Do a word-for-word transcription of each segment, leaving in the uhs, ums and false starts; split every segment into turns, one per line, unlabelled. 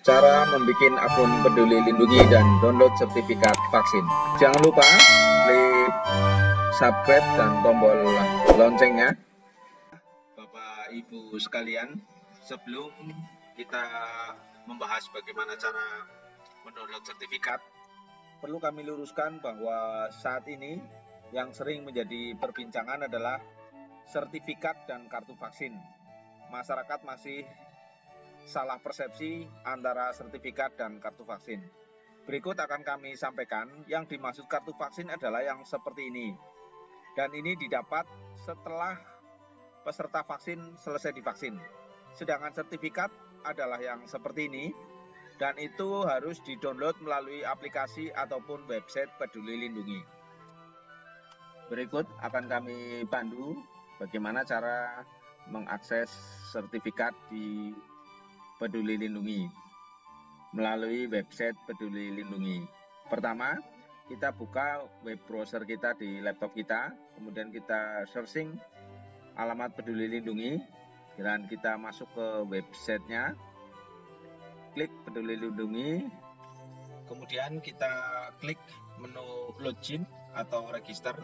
Cara membuat akun Peduli Lindungi dan download sertifikat vaksin. Jangan lupa klik subscribe dan tombol loncengnya. Bapak Ibu sekalian, sebelum kita membahas bagaimana cara mendownload sertifikat, perlu kami luruskan bahwa saat ini yang sering menjadi perbincangan adalah sertifikat dan kartu vaksin. Masyarakat masih salah persepsi antara sertifikat dan kartu vaksin. Berikut akan kami sampaikan, yang dimaksud kartu vaksin adalah yang seperti ini. Dan ini didapat setelah peserta vaksin selesai divaksin. Sedangkan sertifikat adalah yang seperti ini, dan itu harus di-download melalui aplikasi ataupun website Peduli Lindungi. Berikut akan kami pandu bagaimana cara mengakses sertifikat di Peduli Lindungi melalui website Peduli Lindungi. Pertama, kita buka web browser kita di laptop kita, kemudian kita searching alamat Peduli Lindungi dan kita masuk ke websitenya, klik Peduli Lindungi, kemudian kita klik menu login atau register.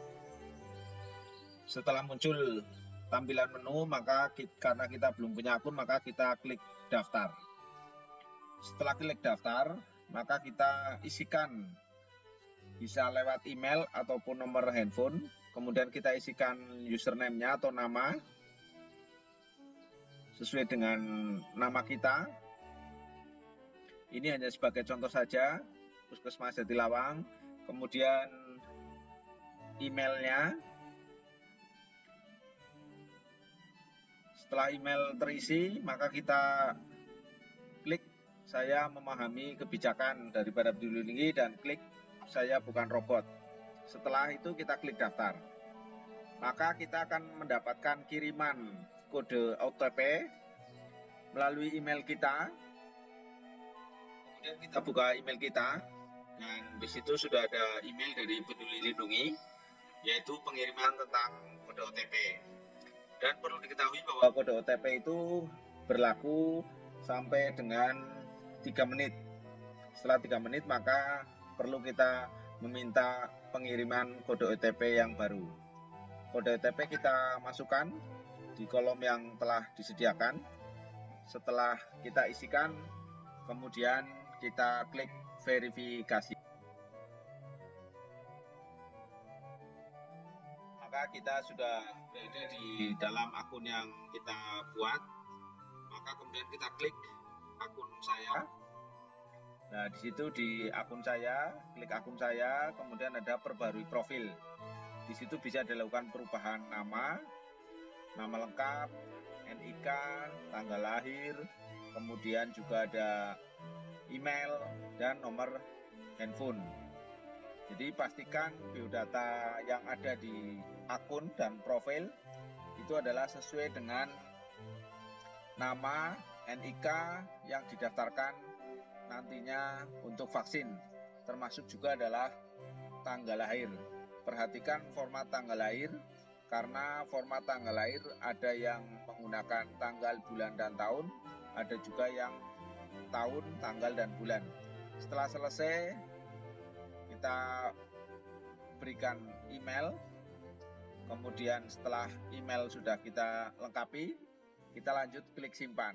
Setelah muncul tampilan menu, maka kita, karena kita belum punya akun, maka kita klik daftar. Setelah klik daftar, maka kita isikan, bisa lewat email ataupun nomor handphone, kemudian kita isikan username-nya atau nama sesuai dengan nama kita. Ini hanya sebagai contoh saja, Puskesmas Jatilawang. Kemudian emailnya. Setelah email terisi, maka kita klik saya memahami kebijakan daripada Peduli Lindungi dan klik saya bukan robot. Setelah itu kita klik daftar. Maka kita akan mendapatkan kiriman kode O T P melalui email kita. Kemudian kita buka email kita dan di situ sudah ada email dari Peduli Lindungi, yaitu pengiriman tentang kode O T P. Dan perlu diketahui bahwa kode O T P itu berlaku sampai dengan tiga menit. Setelah tiga menit maka perlu kita meminta pengiriman kode O T P yang baru. Kode O T P kita masukkan di kolom yang telah disediakan. Setelah kita isikan, kemudian kita klik verifikasi. Maka kita sudah berada di dalam akun yang kita buat, maka kemudian kita klik akun saya. Nah, di situ di akun saya, klik akun saya, kemudian ada perbarui profil. Di situ bisa dilakukan perubahan nama, nama lengkap, N I K, tanggal lahir, kemudian juga ada email dan nomor handphone. Jadi pastikan biodata yang ada di akun dan profil itu adalah sesuai dengan nama, N I K yang didaftarkan nantinya untuk vaksin, termasuk juga adalah tanggal lahir. Perhatikan format tanggal lahir, karena format tanggal lahir ada yang menggunakan tanggal, bulan, dan tahun, ada juga yang tahun, tanggal, dan bulan. Setelah selesai, kita berikan email, kemudian setelah email sudah kita lengkapi, kita lanjut klik simpan.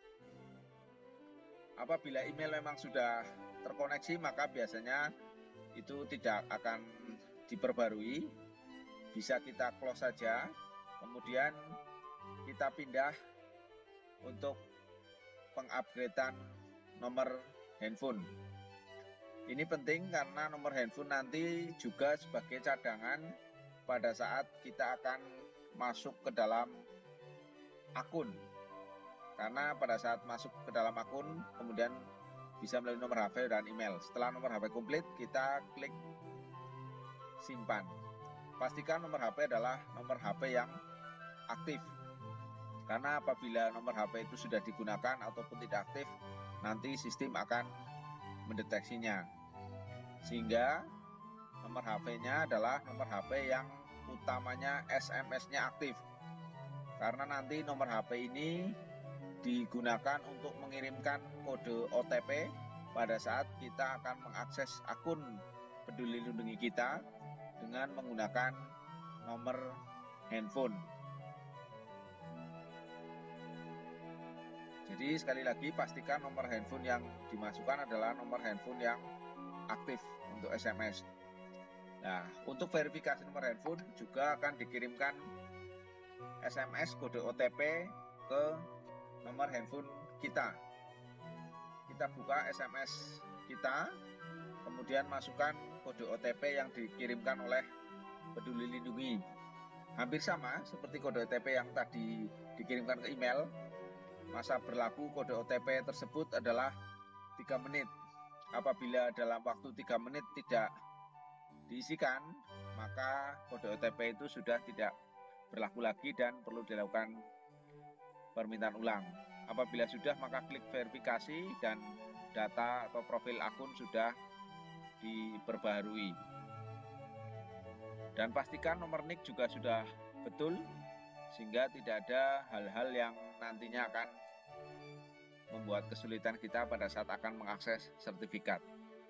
Apabila email memang sudah terkoneksi, maka biasanya itu tidak akan diperbarui, bisa kita close saja, kemudian kita pindah untuk pengupgradean nomor handphone. Ini penting karena nomor handphone nanti juga sebagai cadangan pada saat kita akan masuk ke dalam akun. Karena pada saat masuk ke dalam akun, kemudian bisa melalui nomor H P dan email. Setelah nomor H P komplit, kita klik simpan. Pastikan nomor H P adalah nomor H P yang aktif. Karena apabila nomor H P itu sudah digunakan ataupun tidak aktif, nanti sistem akan mendeteksinya. Sehingga nomor H P-nya adalah nomor H P yang utamanya S M S-nya aktif. Karena nanti nomor H P ini digunakan untuk mengirimkan kode O T P pada saat kita akan mengakses akun Peduli Lindungi kita dengan menggunakan nomor handphone. Jadi sekali lagi pastikan nomor handphone yang dimasukkan adalah nomor handphone yang aktif untuk S M S. Nah, untuk verifikasi nomor handphone juga akan dikirimkan S M S kode O T P ke nomor handphone kita. Kita buka S M S kita, kemudian masukkan kode O T P yang dikirimkan oleh Peduli Lindungi. Hampir sama seperti kode O T P yang tadi dikirimkan ke email. Masa berlaku kode O T P tersebut adalah tiga menit. Apabila dalam waktu tiga menit tidak diisikan, maka kode O T P itu sudah tidak berlaku lagi dan perlu dilakukan permintaan ulang. Apabila sudah, maka klik verifikasi dan data atau profil akun sudah diperbaharui. Dan pastikan nomor N I K juga sudah betul, sehingga tidak ada hal-hal yang nantinya akan membuat kesulitan kita pada saat akan mengakses sertifikat.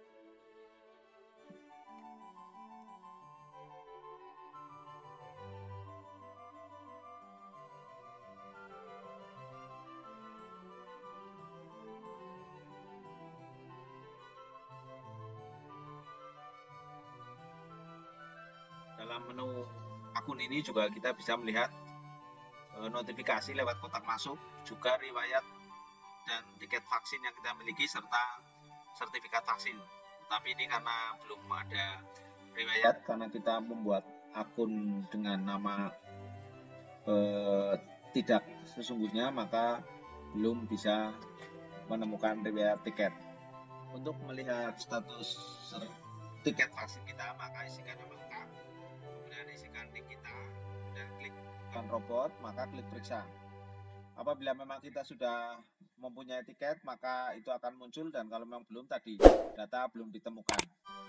Dalam menu akun ini juga kita bisa melihat e, notifikasi lewat kotak masuk, juga riwayat dan tiket vaksin yang kita miliki serta sertifikat vaksin. Tapi ini karena belum ada riwayat, karena kita membuat akun dengan nama e, tidak sesungguhnya, maka belum bisa menemukan riwayat tiket. Untuk melihat status tiket vaksin kita, maka isikan nama lengkap, kemudian isikan link kita, dan klik bukan robot, maka klik periksa. Apabila memang kita sudah mempunyai tiket, maka itu akan muncul, dan kalau memang belum, tadi data belum ditemukan.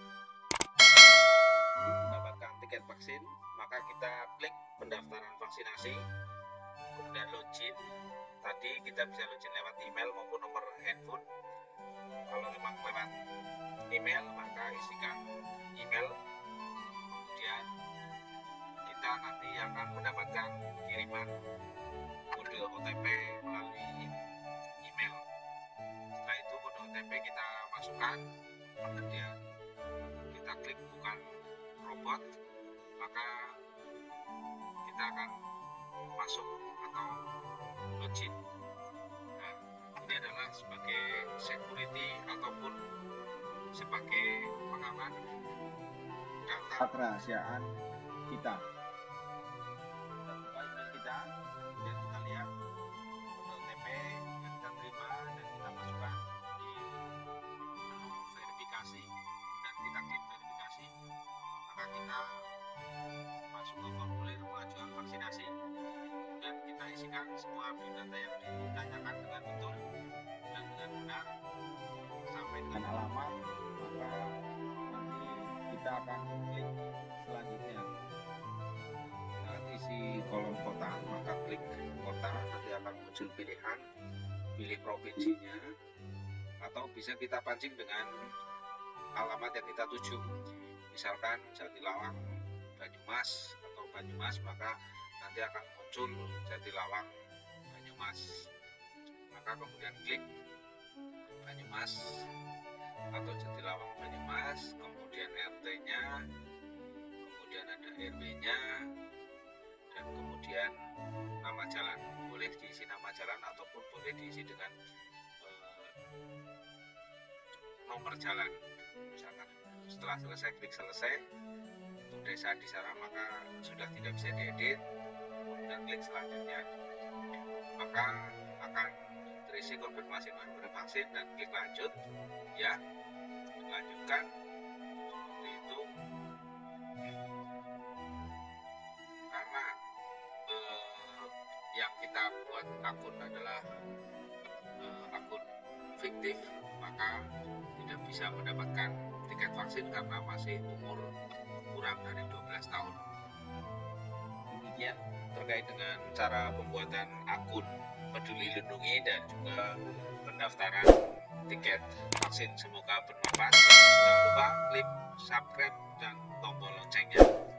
Untuk mendapatkan tiket vaksin, maka kita klik pendaftaran vaksinasi, kemudian login. Tadi kita bisa login lewat email maupun nomor handphone. Kalau memang lewat email, maka isikan email, kemudian kita nanti akan mendapatkan kiriman kode O T P melalui email. Setelah itu kode O T P kita masukkan, kemudian kita klik bukan robot, maka kita akan masuk atau login. Nah, ini adalah sebagai security ataupun sebagai pengaman data kerahasiaan kita. Kita buka email kita, kemudian kita lihat kode O T P yang kita terima dan kita masukkan di menu verifikasi, dan kita klik verifikasi, maka kita masuk ke formulir pengajuan vaksinasi, dan kita isikan semua data yang ditanyakan dengan betul dan dengan benar sampai dengan alamat, maka nanti kita akan klik selanjutnya. Saat isi kolom kota, maka klik kota, nanti akan muncul pilihan, pilih provinsinya, atau bisa kita pancing dengan alamat yang kita tuju. Misalkan Jatilawang, Banyumas, atau Banyumas, maka nanti akan muncul Jatilawang, Banyumas. Maka kemudian klik Banyumas atau Jatilawang Banyumas, kemudian R T-nya, kemudian ada R W-nya, dan kemudian nama jalan. Boleh diisi nama jalan ataupun boleh diisi dengan eh, nomor jalan. Misalkan setelah selesai klik selesai untuk desa di sana, maka sudah tidak bisa diedit, kemudian klik selanjutnya, maka akan terisi konfirmasi nomor vaksin, dan klik lanjut, ya, lanjutkan, seperti itu. Karena eh, yang kita buat akun adalah eh, akun fiktif, maka tidak bisa mendapatkan tiket vaksin karena masih umur kurang dari dua belas tahun. Demikian terkait dengan cara pembuatan akun Peduli Lindungi dan juga pendaftaran tiket vaksin. Semoga bermanfaat. Jangan lupa klik subscribe dan tombol loncengnya.